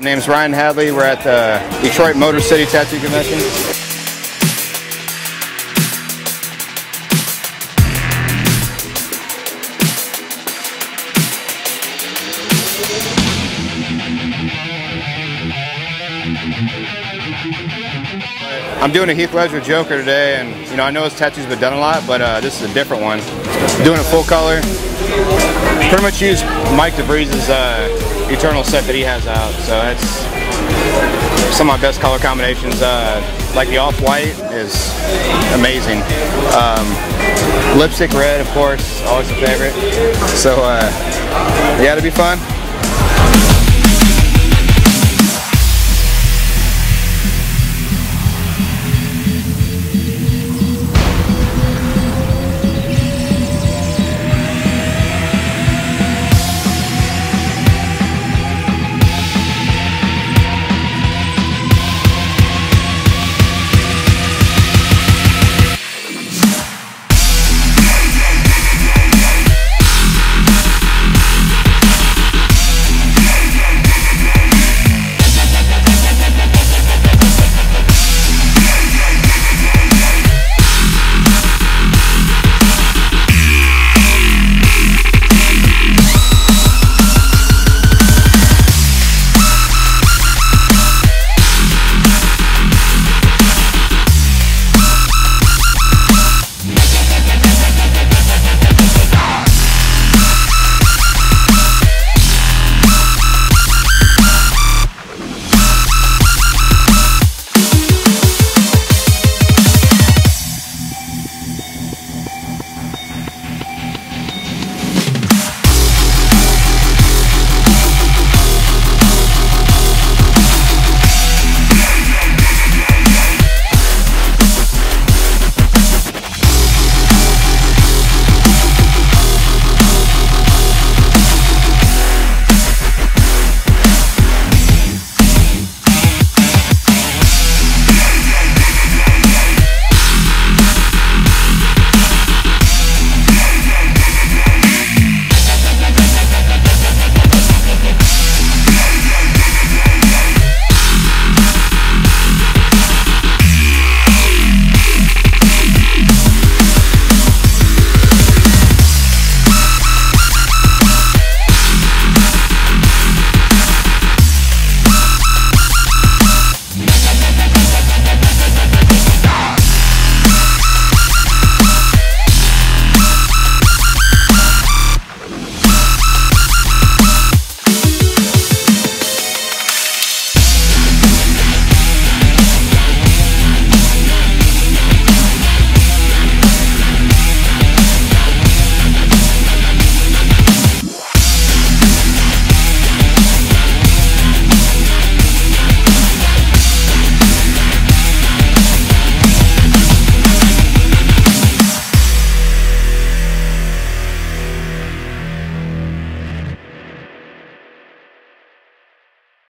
My name's Ryan Hadley. We're at the Detroit Motor City Tattoo Convention. I'm doing a Heath Joker today, and you know, I know his tattoo's been done a lot, but this is a different one. Doing it full color. Pretty much use Mike DeBreeze's Eternal set that he has out, so that's some of my best color combinations. Like the off-white is amazing. Lipstick red, of course, always a favorite. So yeah, it'll be fun.